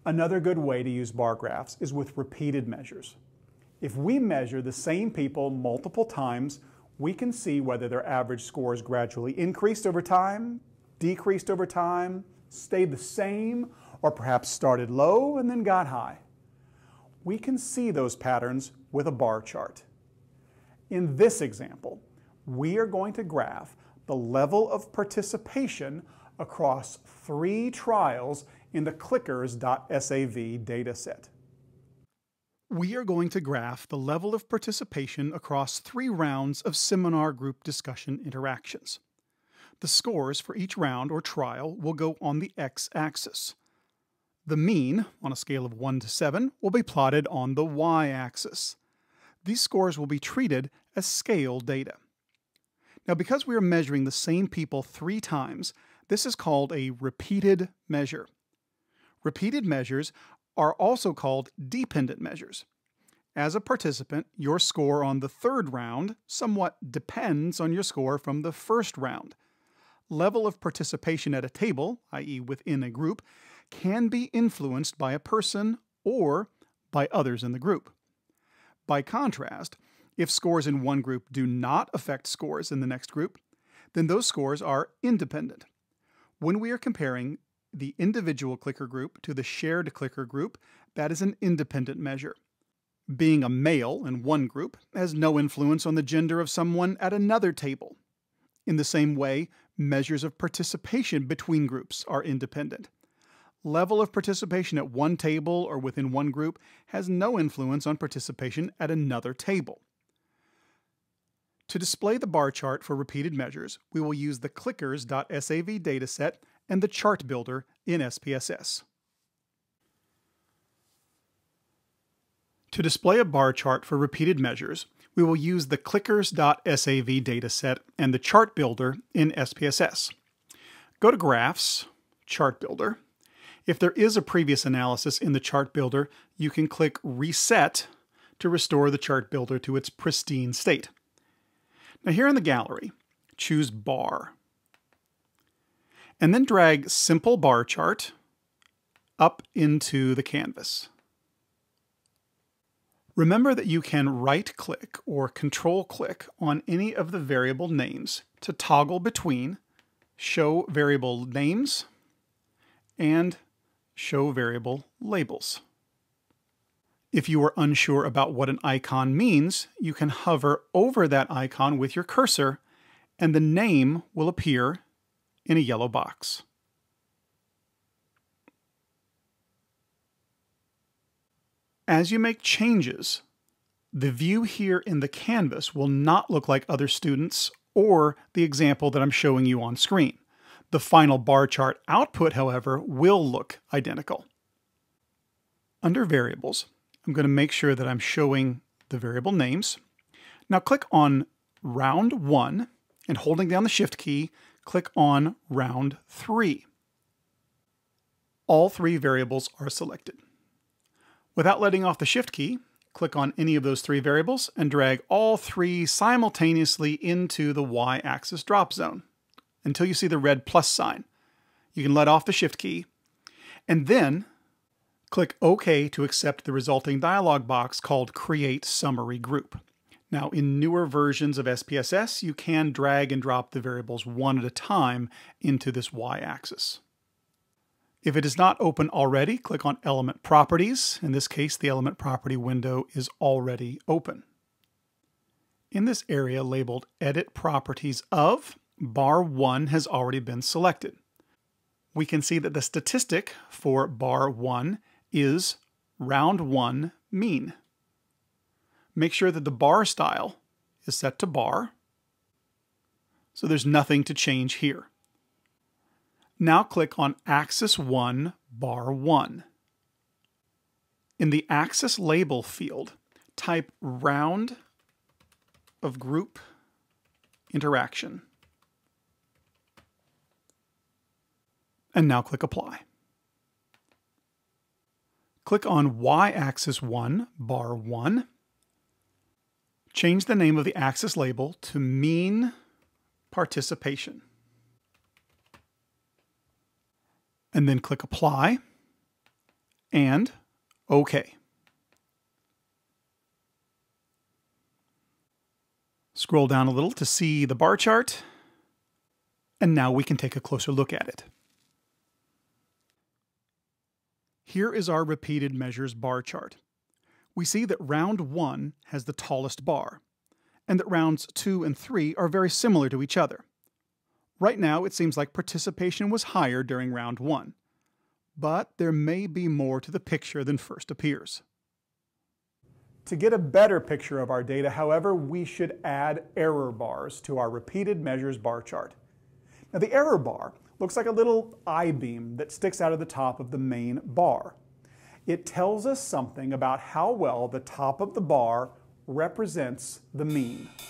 Another good way to use bar graphs is with repeated measures. If we measure the same people multiple times, we can see whether their average scores gradually increased over time, decreased over time, stayed the same, or perhaps started low and then got high. We can see those patterns with a bar chart. In this example, we are going to graph the level of participation across 3 trials in the Clickers.SAV dataset. We are going to graph the level of participation across 3 rounds of seminar group discussion interactions. The scores for each round or trial will go on the x-axis. The mean, on a scale of 1 to 7, will be plotted on the y-axis. These scores will be treated as scale data. Now, because we are measuring the same people 3 times, this is called a repeated measure. Repeated measures are also called dependent measures. As a participant, your score on the 3rd round somewhat depends on your score from the 1st round. Level of participation at a table, i.e. within a group, can be influenced by a person or by others in the group. By contrast, if scores in one group do not affect scores in the next group, then those scores are independent. When we are comparing the individual clicker group to the shared clicker group, that is an independent measure. Being a male in one group has no influence on the gender of someone at another table. In the same way, measures of participation between groups are independent. Level of participation at one table or within one group has no influence on participation at another table. To display the bar chart for repeated measures, we will use the Clickers.SAV dataset and the chart builder in SPSS. To display a bar chart for repeated measures, we will use the Clickers.SAV dataset and the chart builder in SPSS. Go to Graphs, Chart Builder. If there is a previous analysis in the chart builder, you can click Reset to restore the chart builder to its pristine state. Now here in the gallery, choose Bar, and then drag Simple Bar Chart up into the canvas. Remember that you can right-click or control-click on any of the variable names to toggle between Show Variable Names and Show Variable Labels. If you are unsure about what an icon means, you can hover over that icon with your cursor, and the name will appear in a yellow box. As you make changes, the view here in the canvas will not look like other students or the example that I'm showing you on screen. The final bar chart output, however, will look identical. Under Variables, I'm going to make sure that I'm showing the variable names. Now click on Round 1 and holding down the Shift key, click on Round 3. All 3 variables are selected. Without letting off the Shift key, click on any of those 3 variables and drag all 3 simultaneously into the Y-axis drop zone until you see the red plus sign. You can let off the Shift key and then click OK to accept the resulting dialog box called Create Summary Group. Now, in newer versions of SPSS, you can drag and drop the variables one at a time into this Y-axis. If it is not open already, click on Element Properties. In this case, the Element Property window is already open. In this area labeled Edit Properties of, Bar 1 has already been selected. We can see that the statistic for Bar 1 is Round 1 Mean. Make sure that the bar style is set to bar, so there's nothing to change here. Now click on Axis 1, Bar 1. In the Axis Label field, type Round of Group Interaction. And now click Apply. Click on Y-axis 1, Bar 1. Change the name of the axis label to Mean Participation. And then click Apply. and OK. Scroll down a little to see the bar chart, and now we can take a closer look at it. Here is our repeated measures bar chart. We see that round 1 has the tallest bar, and that rounds 2 and 3 are very similar to each other. Right now, it seems like participation was higher during round 1, but there may be more to the picture than first appears. To get a better picture of our data, however, we should add error bars to our repeated measures bar chart. Now, the error bar looks like a little I-beam that sticks out of the top of the main bar. It tells us something about how well the top of the bar represents the mean.